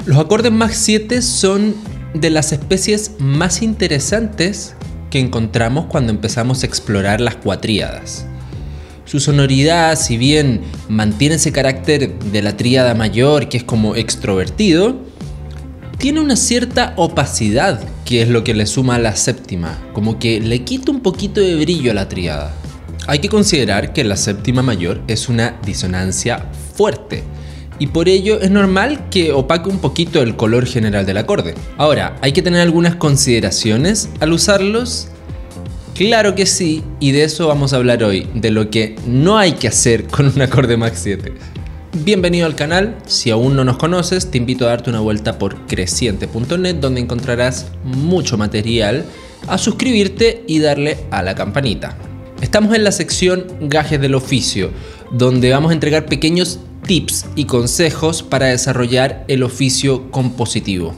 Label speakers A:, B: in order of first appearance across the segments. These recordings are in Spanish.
A: Los acordes Mach 7 son de las especies más interesantes que encontramos cuando empezamos a explorar las cuatríadas. Su sonoridad, si bien mantiene ese carácter de la tríada mayor, que es como extrovertido, tiene una cierta opacidad, que es lo que le suma a la séptima, como que le quita un poquito de brillo a la tríada. Hay que considerar que la séptima mayor es una disonancia fuerte, y por ello es normal que opaque un poquito el color general del acorde. Ahora, ¿hay que tener algunas consideraciones al usarlos? Claro que sí, y de eso vamos a hablar hoy, de lo que no hay que hacer con un acorde Mach 7. Bienvenido al canal. Si aún no nos conoces, te invito a darte una vuelta por creciente.net, donde encontrarás mucho material, a suscribirte y darle a la campanita. Estamos en la sección Gajes del Oficio, donde vamos a entregar pequeños tips y consejos para desarrollar el oficio compositivo.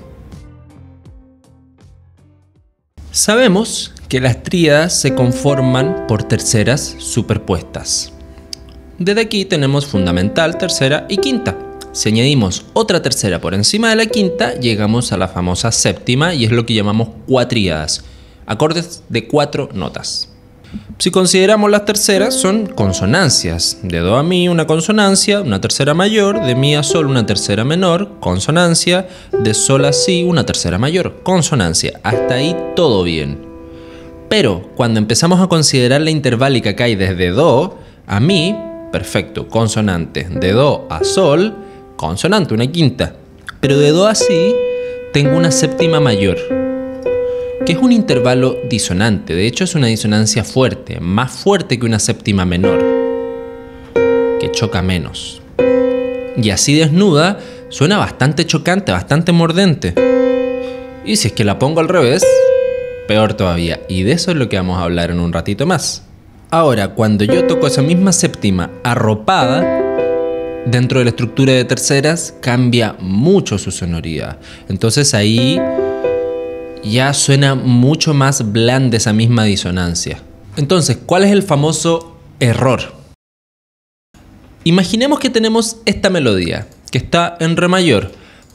A: Sabemos que las tríadas se conforman por terceras superpuestas. Desde aquí tenemos fundamental, tercera y quinta. Si añadimos otra tercera por encima de la quinta, llegamos a la famosa séptima, y es lo que llamamos cuatríadas, acordes de 4 notas. Si consideramos las terceras, son consonancias. De do a mi, una consonancia, una tercera mayor. De mi a sol, una tercera menor, consonancia. De sol a si, una tercera mayor, consonancia. Hasta ahí todo bien. Pero cuando empezamos a considerar la interválica que hay desde do a mi, perfecto, consonante. De do a sol, consonante, una quinta. Pero de do a si, tengo una séptima mayor, que es un intervalo disonante. De hecho, es una disonancia fuerte, más fuerte que una séptima menor, que choca menos. Y así desnuda, suena bastante chocante, bastante mordente. Y si es que la pongo al revés, peor todavía. Y de eso es lo que vamos a hablar en un ratito más. Ahora, cuando yo toco esa misma séptima arropada, dentro de la estructura de terceras, cambia mucho su sonoridad. Entonces ahí ya suena mucho más blanda esa misma disonancia. Entonces, ¿cuál es el famoso error? Imaginemos que tenemos esta melodía, que está en re mayor.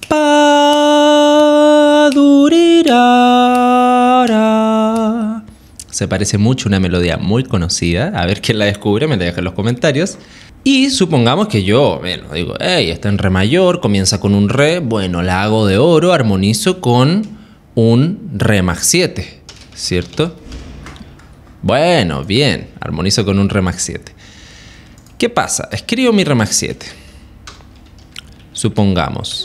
A: Pa, durirara. Se parece mucho a una melodía muy conocida. A ver quién la descubre, me la deja en los comentarios. Y supongamos que yo, digo, hey, está en re mayor, comienza con un re. Bueno, la hago de oro, armonizo con un re Mach 7, ¿cierto? Bueno, bien, armonizo con un re Mach 7. ¿Qué pasa? Escribo mi re Mach 7. Supongamos.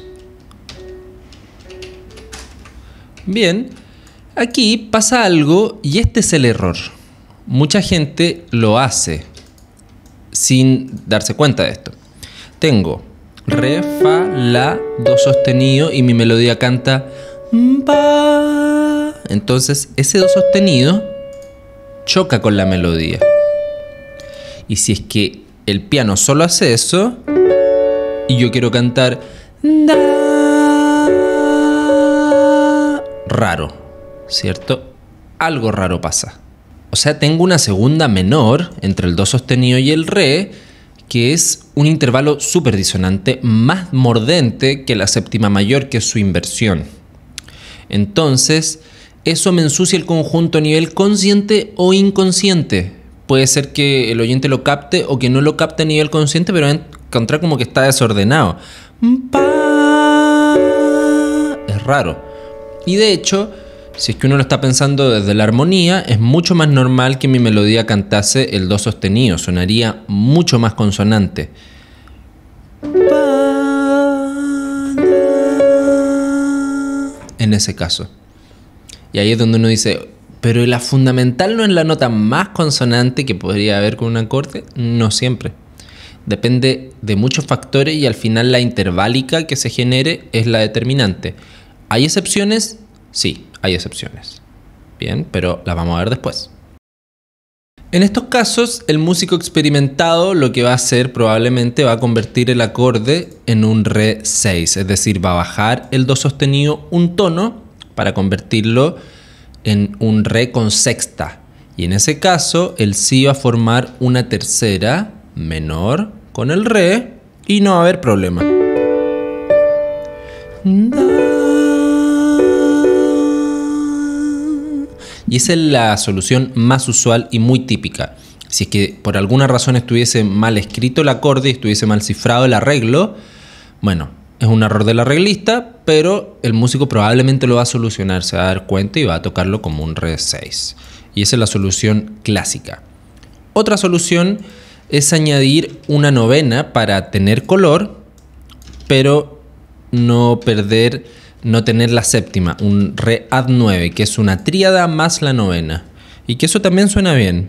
A: Bien, aquí pasa algo y este es el error. Mucha gente lo hace sin darse cuenta de esto. Tengo re, fa, la, do sostenido y mi melodía canta pa. Entonces ese do sostenido choca con la melodía. Y si es que el piano solo hace eso y yo quiero cantar da, raro, ¿cierto? Algo raro pasa. O sea, tengo una segunda menor entre el do sostenido y el re, que es un intervalo súper disonante, más mordente que la séptima mayor, que es su inversión. Entonces, eso me ensucia el conjunto a nivel consciente o inconsciente. Puede ser que el oyente lo capte o que no lo capte a nivel consciente, pero va a encontrar como que está desordenado. Es raro. Y de hecho, si es que uno lo está pensando desde la armonía, es mucho más normal que mi melodía cantase el do sostenido. Sonaría mucho más consonante. En ese caso. Y ahí es donde uno dice, pero la fundamental no es la nota más consonante que podría haber con un acorde. No siempre. Depende de muchos factores y al final la interválica que se genere es la determinante. ¿Hay excepciones? Sí, hay excepciones. Bien, pero las vamos a ver después. En estos casos, el músico experimentado lo que va a hacer probablemente va a convertir el acorde en un re 6, es decir, va a bajar el do sostenido un tono para convertirlo en un re con sexta. Y en ese caso, el si va a formar una tercera menor con el re y no va a haber problema. Y esa es la solución más usual y muy típica. Si es que por alguna razón estuviese mal escrito el acorde y estuviese mal cifrado el arreglo, bueno, es un error del arreglista, pero el músico probablemente lo va a solucionar, se va a dar cuenta y va a tocarlo como un re 6. Y esa es la solución clásica. Otra solución es añadir una novena para tener color, pero no tener la séptima, un re add 9, que es una tríada más la novena. Y que eso también suena bien.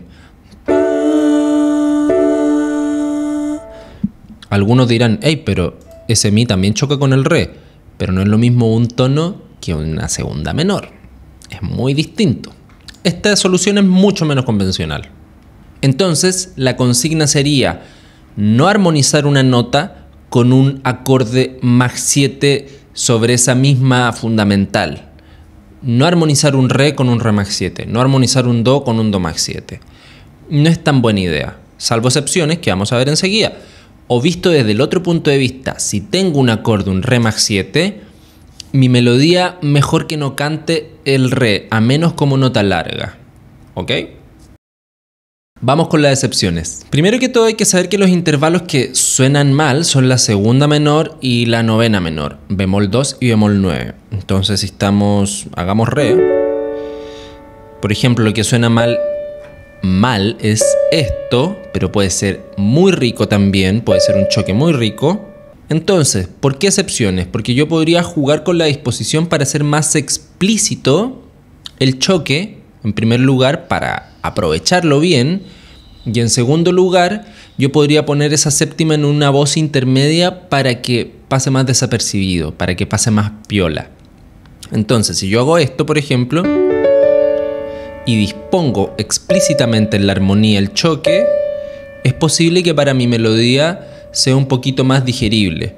A: Algunos dirán, hey, pero ese mi también choca con el re, pero no es lo mismo un tono que una segunda menor. Es muy distinto. Esta solución es mucho menos convencional. Entonces, la consigna sería no armonizar una nota con un acorde más 7 sobre esa misma fundamental. No armonizar un re con un re más 7. No armonizar un do con un do más 7. No es tan buena idea, salvo excepciones que vamos a ver enseguida. O visto desde el otro punto de vista, si tengo un acorde, un re más 7, mi melodía mejor que no cante el re, a menos como nota larga. ¿Ok? Vamos con las excepciones. Primero que todo hay que saber que los intervalos que suenan mal son la segunda menor y la novena menor, bemol 2 y bemol 9. Entonces si hagamos re, por ejemplo, lo que suena mal es esto, pero puede ser muy rico también, puede ser un choque muy rico. Entonces, ¿por qué excepciones? Porque yo podría jugar con la disposición para hacer más explícito el choque, en primer lugar, para aprovecharlo bien, y en segundo lugar, yo podría poner esa séptima en una voz intermedia para que pase más desapercibido, para que pase más piola. Entonces, si yo hago esto, por ejemplo, y dispongo explícitamente en la armonía el choque, es posible que para mi melodía sea un poquito más digerible.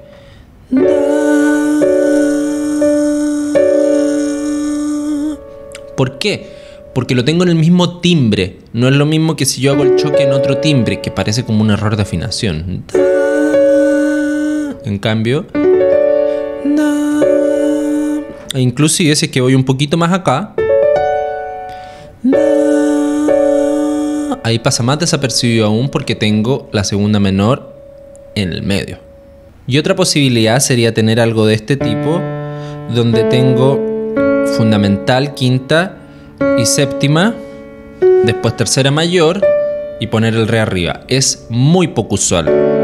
A: ¿Por qué? Porque lo tengo en el mismo timbre. No es lo mismo que si yo hago el choque en otro timbre, que parece como un error de afinación. En cambio, inclusive si es que voy un poquito más acá, ahí pasa más desapercibido aún porque tengo la segunda menor en el medio. Y otra posibilidad sería tener algo de este tipo, donde tengo fundamental, quinta y séptima, después tercera mayor y poner el re arriba. Es muy poco usual.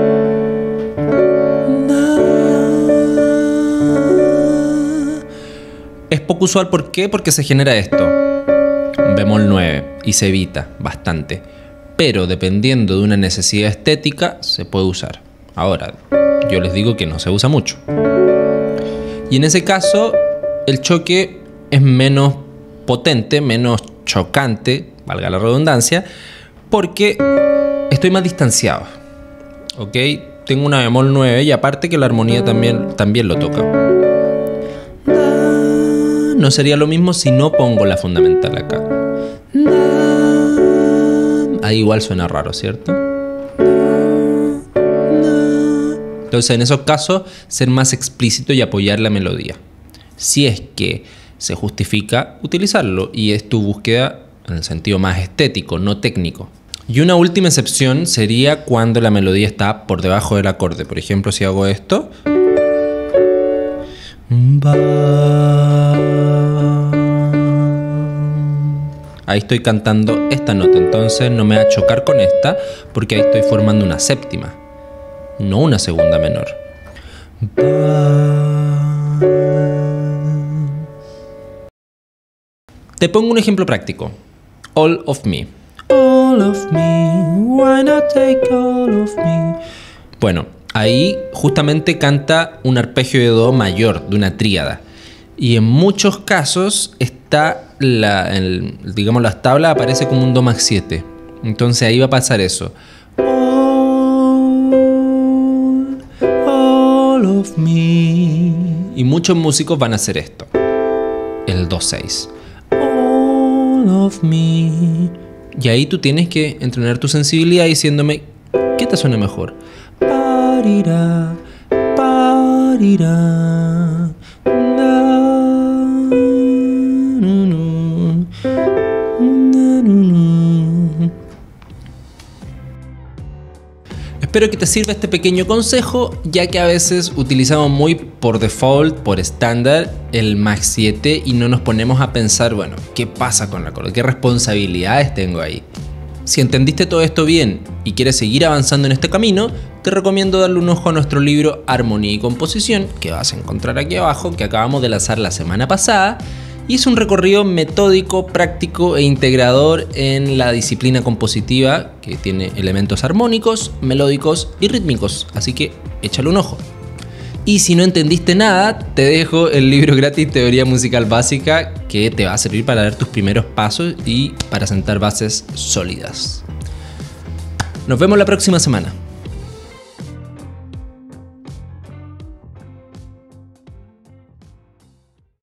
A: Es poco usual, ¿por qué? Porque se genera esto, bemol 9, y se evita bastante. Pero dependiendo de una necesidad estética, se puede usar. Ahora, yo les digo que no se usa mucho. Y en ese caso, el choque es menos potente, menos chocante, valga la redundancia, porque estoy más distanciado. ¿Ok? Tengo una bemol 9 y aparte que la armonía también lo toca. No sería lo mismo si no pongo la fundamental acá. Ahí igual suena raro, ¿cierto? Entonces, en esos casos, ser más explícito y apoyar la melodía. Si es que se justifica utilizarlo y es tu búsqueda en el sentido más estético, no técnico. Y una última excepción sería cuando la melodía está por debajo del acorde. Por ejemplo, si hago esto, ahí estoy cantando esta nota, entonces no me va a chocar con esta porque ahí estoy formando una séptima, no una segunda menor. Te pongo un ejemplo práctico. All of me. All of me, why not take all of me? Bueno, ahí justamente canta un arpegio de do mayor, de una tríada. Y en muchos casos está digamos, las tablas aparece como un do más 7. Entonces ahí va a pasar eso. All of me. Y muchos músicos van a hacer esto. El do 6. All of me. Y ahí tú tienes que entrenar tu sensibilidad diciéndome ¿qué te suena mejor? Parira, parira. Espero que te sirva este pequeño consejo, ya que a veces utilizamos muy por default, por estándar, el Mach 7 y no nos ponemos a pensar, bueno, ¿qué pasa con el acorde? ¿Qué responsabilidades tengo ahí? Si entendiste todo esto bien y quieres seguir avanzando en este camino, te recomiendo darle un ojo a nuestro libro Armonía y Composición, que vas a encontrar aquí abajo, que acabamos de lanzar la semana pasada, y es un recorrido metódico, práctico e integrador en la disciplina compositiva, que tiene elementos armónicos, melódicos y rítmicos, así que échale un ojo. Y si no entendiste nada, te dejo el libro gratis Teoría Musical Básica, que te va a servir para dar tus primeros pasos y para sentar bases sólidas. Nos vemos la próxima semana.